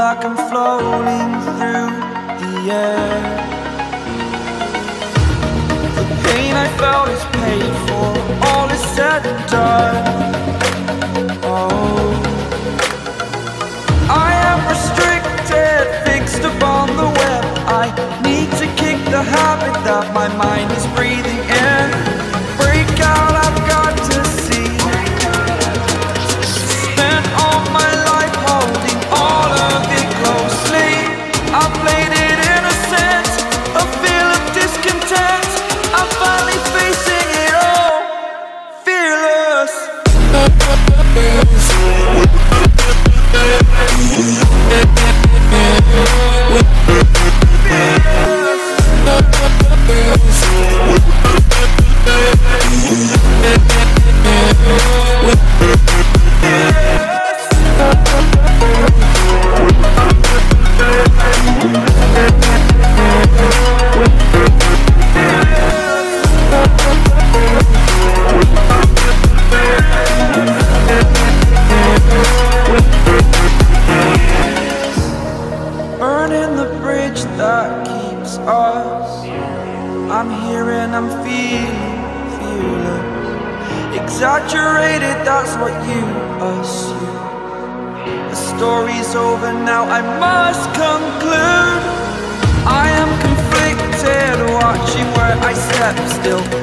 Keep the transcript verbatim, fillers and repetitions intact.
like I'm floating through the air. The pain I felt is paid for, all is said and done. Oh, I am restricted, fixed upon the web. I need to kick the habit that my mind is breathing in. Break out, I've got to see. Spent all my life holding all of it closely. I played it innocent, a feel of discontent. I'm finally facing it all, fearless. Burning the bridge that keeps us. I'm here and I'm feeling fearless. Exaggerated, that's what you assume. The story's over now, I must conclude. I am conflicted, watching where I step still.